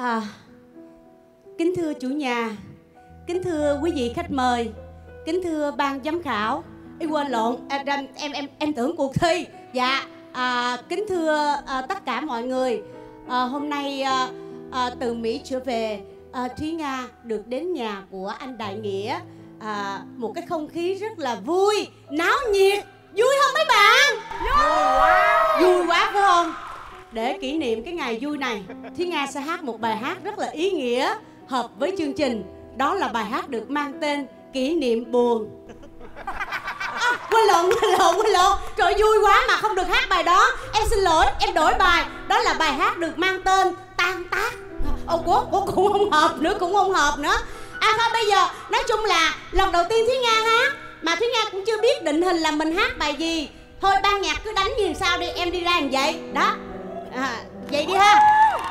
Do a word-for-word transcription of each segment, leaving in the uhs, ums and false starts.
À, kính thưa chủ nhà, kính thưa quý vị khách mời, kính thưa ban giám khảo. Ý, quên lộn, em em em, em tưởng cuộc thi. Dạ, à, kính thưa à, tất cả mọi người. À, hôm nay à, à, từ Mỹ trở về, à, Thúy Nga được đến nhà của anh Đại Nghĩa. À, một cái không khí rất là vui, náo nhiệt, vui không mấy bạn? Vui quá, vui quá phải không? Để kỷ niệm cái ngày vui này, Thúy Nga sẽ hát một bài hát rất là ý nghĩa, hợp với chương trình. Đó là bài hát được mang tên Kỷ niệm buồn. À, quên lộn, quên lộn, quên lộn. Trời, vui quá mà không được hát bài đó. Em xin lỗi, em đổi bài. Đó là bài hát được mang tên Tan Tác. Ồ, của, của cũng không hợp nữa, cũng không hợp nữa. À thôi, bây giờ nói chung là lần đầu tiên Thúy Nga hát, mà Thúy Nga cũng chưa biết định hình là mình hát bài gì. Thôi ban nhạc cứ đánh như sao đi, em đi ra như vậy. Đó, à, vậy đi ha.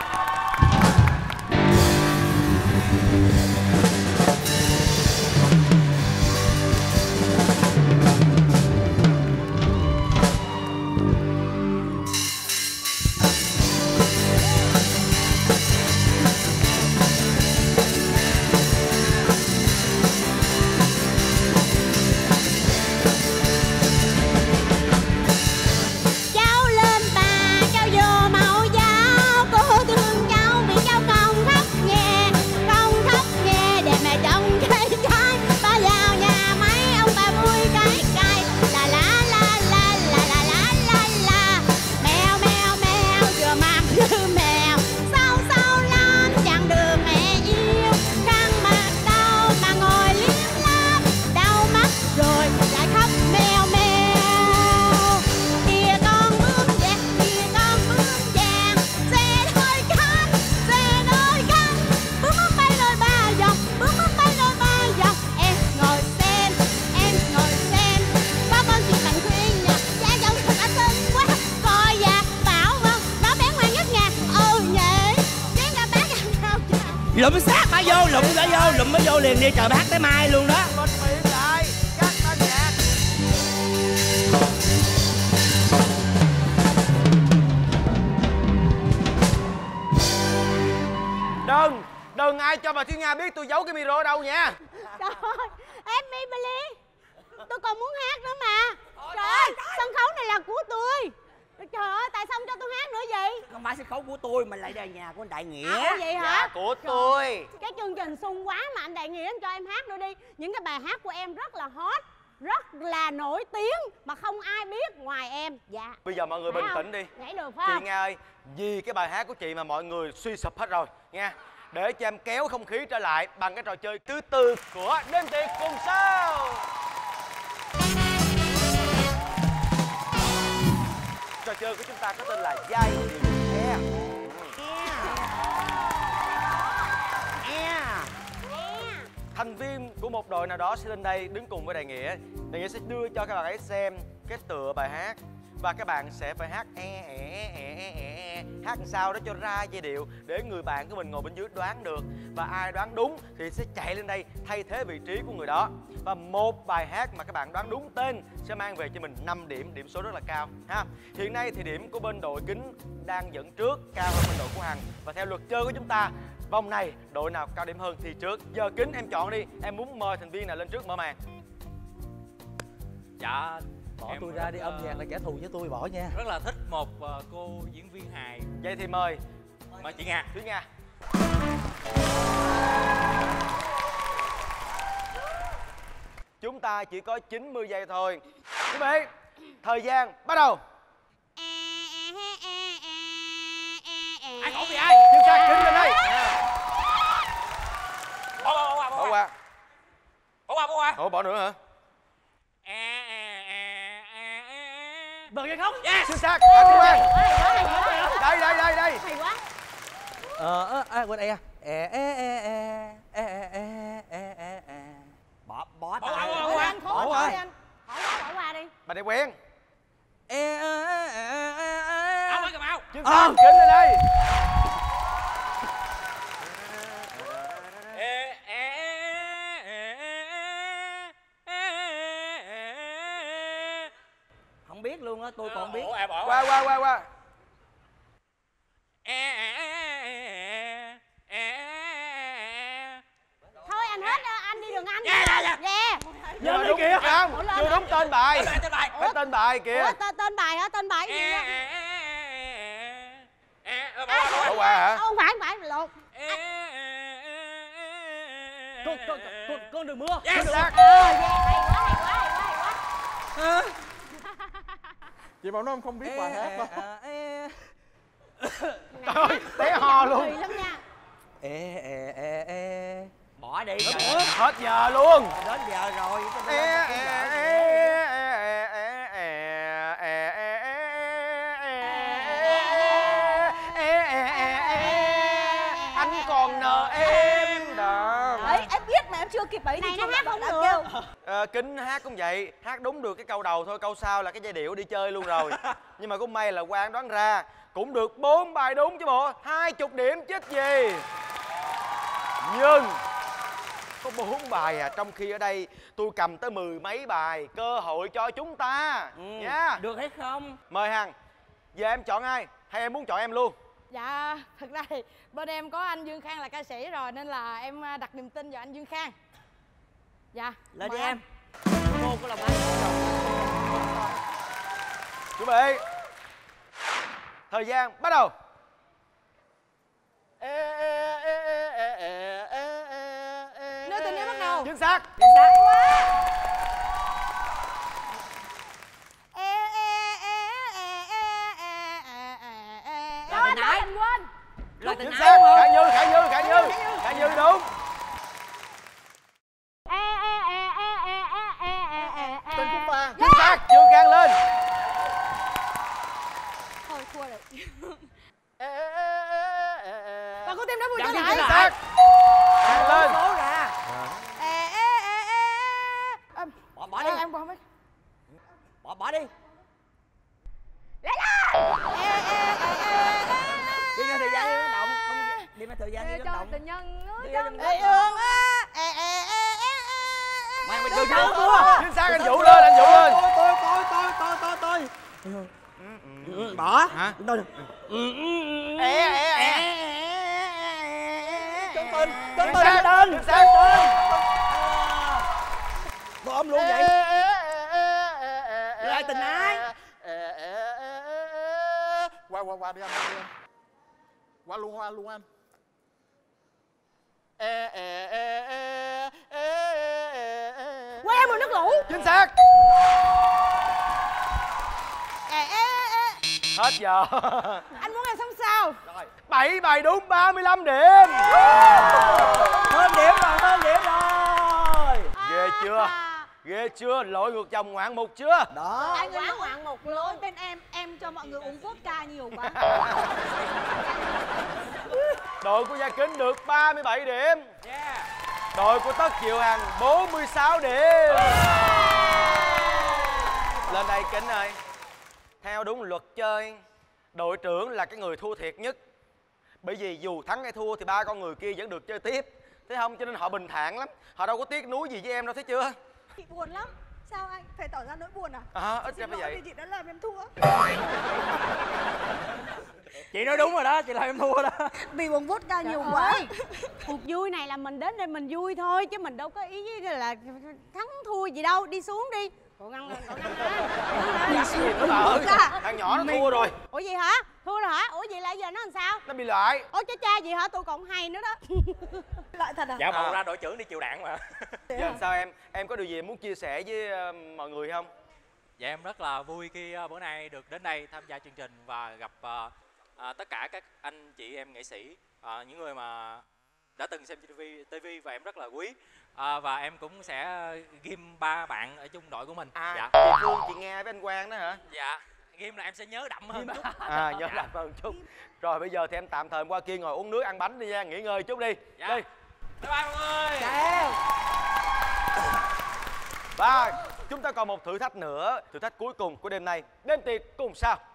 Lụm xác bà vô, lụm bà vô, lụm bà vô liền đi, trời bà hát tới mai luôn đó. Bịt miệng lại, cắt tên nhạc. Đừng, đừng ai cho bà Thúy Nga biết tôi giấu cái micro ở đâu nha. Trời ơi, em Emily, tôi còn muốn hát nữa mà. Trời ơi, sân khấu này là của tôi. Trời ơi, tại sao không cho tôi hát nữa vậy? Không phải sân khấu của tôi mà lại là nhà của anh Đại Nghĩa. À, vậy hả? Nhà của tôi. Cái chương trình sung quá mà anh Đại Nghĩa anh cho em hát nữa đi. Những cái bài hát của em rất là hot, rất là nổi tiếng mà không ai biết ngoài em. Dạ. Bây giờ mọi người bình tĩnh đi. Nhảy được phải Chị không? Nga ơi, vì cái bài hát của chị mà mọi người suy sụp hết rồi nha. Để cho em kéo không khí trở lại bằng cái trò chơi thứ tư của Đêm Tiệc Cùng Sao. Trò chơi của chúng ta có tên là Giai Điệu E. E. Thành viên của một đội nào đó sẽ lên đây đứng cùng với Đại Nghĩa. Đại Nghĩa sẽ đưa cho các bạn ấy xem cái tựa bài hát và các bạn sẽ phải hát e e e e e e, hát làm sao đó cho ra giai điệu để người bạn của mình ngồi bên dưới đoán được, và ai đoán đúng thì sẽ chạy lên đây thay thế vị trí của người đó. Và một bài hát mà các bạn đoán đúng tên sẽ mang về cho mình năm điểm, điểm số rất là cao ha. Hiện nay thì điểm của bên đội Kính đang dẫn trước, cao hơn bên đội của Hằng, và theo luật chơi của chúng ta vòng này đội nào cao điểm hơn thì trước. Giờ Kính em chọn đi, em muốn mời thành viên nào lên trước mở màn? Dạ, Bỏ em tôi ra đi, rất, âm nhạc là kẻ thù với tôi, bỏ nha. Rất là thích một uh, cô diễn viên hài. Vậy thì mời Mời chị Nga. Thúy Nga. Chúng ta chỉ có chín mươi giây thôi. Quý vị, thời gian bắt đầu. Ai khổ vì ai? Chuyên gia Kính lên đây. Bỏ qua, bỏ qua, Bỏ qua. bỏ qua, bỏ qua. Ủa, bỏ nữa hả? Bật cái khóc. Yes. Chính xác. À, Thúy Quang. Đây, đây, đây, đây. Hay quá. Ờ, à, quên e. E, e, e, e, e, e, e, e, e. Bỏ, bỏ Bỏ tay. qua, bỏ Ôi, qua. anh Bỏ khó qua. thôi anh. Bỏ qua, bỏ qua đi. Bà này quen. E, e, e, e, e. Áo mới cầm áo. Chuyên gia Kính lên đây. Không biết luôn á, tôi còn biết. Ủa, em bỏ Qua, qua, qua, qua. Khoan, Ủa, lên chưa hả? đúng tên bài. Tên bài, tên bài. Cái tên bài kìa. Ủa, tên, tên bài hả? Tên bài gì E, vậy? e, e, e, e, e. Bỏ qua, bỏ Bỏ qua. qua hả? Không phải, không phải, lộn. E, e, e, e, Con con e. con con đường mưa. Yes. Chính xác. Ờ, yeah, hay quá, hay quá, hay quá, hay quá. Chị Bảo Nam không biết bài hát đâu. Trời ơi, té hò Kỳ luôn. lắm nha. E e e e. Bỏ đi. Hết giờ luôn. Đến giờ rồi. E, e, e, e, e, e, e, e, e, e, e, e. Anh còn nợ em đó. Đấy, em biết mà em chưa kịp ấy thì nó hát không được. Ờ, Kính hát cũng vậy, hát đúng được cái câu đầu thôi, câu sau là cái giai điệu đi chơi luôn rồi. Nhưng mà cũng may là Quang đoán ra, cũng được bốn bài đúng chứ bộ, hai chục điểm chứ gì. Nhưng có bốn bài à, trong khi ở đây tôi cầm tới mười mấy bài, cơ hội cho chúng ta nha. Được hay không? Mời Hằng, giờ em chọn ai hay em muốn chọn em luôn? Dạ, thật ra thì bên em có anh Dương Khang là ca sĩ rồi nên là em đặt niềm tin vào anh Dương Khang. Dạ. Lên mời đi anh. em. Cô có lòng ai rồi. Chuẩn bị. Thời gian bắt đầu. Nơi tình yêu bắt đầu. Chính xác. Chính xác. Ê, ê, ê, ê, ê, ê, ê, ê, ê. Là tình ái. Anh quên. Là tình Chính ái xác. đúng Khả không? Như, Khả Như, Khả Như. Khả Như đúng. Ê, ê, ê, ê, ê, ê, ê, ê, ê. Tên Cúc Pha. Chính xác. Dương Khang lên. Thôi thua rồi. Và cô tim đã vui Dạ, trở dạ, lại. Chính xác. Khang lên. Số ra. Ê, ê, ê, ê. Em- Bỏ bỏ em- đi. Em không biết. Bỏ bỏ đi. Ê, ê, ê, ê, ê. Đi ra thời gian đi vận động, không đi ra thời gian đi Ê, vận cho động. tình nhân ngứa Đi chân ra ê vận động. ương á. Ê, ê, ê, ê, ê. Mày mày Đúng từ rồi. trước thua. Chính xác, anh Vũ lên, anh Vũ lên. Tôi tôi tôi tôi tôi tôi tôi. Ừ, bỏ. Hả? Tôi. Ừ, ừ, ừ. Ê, ê, ê. Chân tên, chân Chính tên xác, tên. chính xác. Tôi ôm luôn vậy. Lại tình ái. Qua qua qua đi anh, đi anh. Qua luôn, qua luôn anh. Quên em mùi nước lũ. Chính xác. Ê, ê, ê. Hết giờ. Anh muốn em sống sao? bảy bài đúng, ba mươi lăm điểm. Hơn điểm rồi, hơn điểm rồi. Ghê chưa? Ghê chưa? Lội ngược dòng ngoạn mục chưa? Đó. Anh quá ngoạn một lỗi bên em, em cho mọi người uống vodka nhiều quá. Đội của Gia Kính được ba mươi bảy điểm. Yeah. Đội của Tất Diệu Hằng bốn mươi sáu điểm. Lên đây Kính ơi. Theo đúng luật chơi, đội trưởng là cái người thua thiệt nhất. Bởi vì dù thắng hay thua thì ba con người kia vẫn được chơi tiếp. Thấy không? Cho nên họ bình thản lắm. Họ đâu có tiếc nuối gì với em đâu, thấy chưa? Chị buồn lắm. Sao anh phải tỏ ra nỗi buồn à? À, ít ra Xin phải lỗi vậy. vì chị đã làm em thua. Chị nói đúng rồi đó, chị làm em thua đó. Vì uống vodka nhiều quá. Cuộc vui này là mình đến đây mình vui thôi chứ mình đâu có ý với là thắng thua gì đâu. Đi xuống đi. Cậu ngăn lên, cậu ngăn lên. Đi xuống. Ờ, thằng nhỏ nó thua rồi. Ủa gì hả? Thua rồi hả? Ủa vậy là giờ nó làm sao? Nó bị loại. Ủa cha cha gì hả? Tôi còn hay nữa đó. Lại thật à? Dạ bầu À. ra đội trưởng đi chịu đạn mà. Giờ sao em? Em có điều gì muốn chia sẻ với ờ, mọi người không? Dạ em rất là vui khi uh, bữa nay được đến đây tham gia chương trình và gặp uh, uh, tất cả các anh chị em nghệ sĩ, uh, những người mà đã từng xem ti vi, ti vi và em rất là quý. Uh, và em cũng sẽ ghim ba bạn ở chung đội của mình. À, Dạ. chị Phương, chị Nga với anh Quang đó hả? Dạ. Ghim là em sẽ nhớ đậm hơn chút. À, nhớ Dạ. làm hơn chút. Rồi bây giờ thì em tạm thời qua kia ngồi uống nước ăn bánh đi nha, nghỉ ngơi chút đi. Dạ. Đi. Bye bye mọi người. Chào. Và chúng ta còn một thử thách nữa, thử thách cuối cùng của đêm nay. Đêm tiệc cùng sao?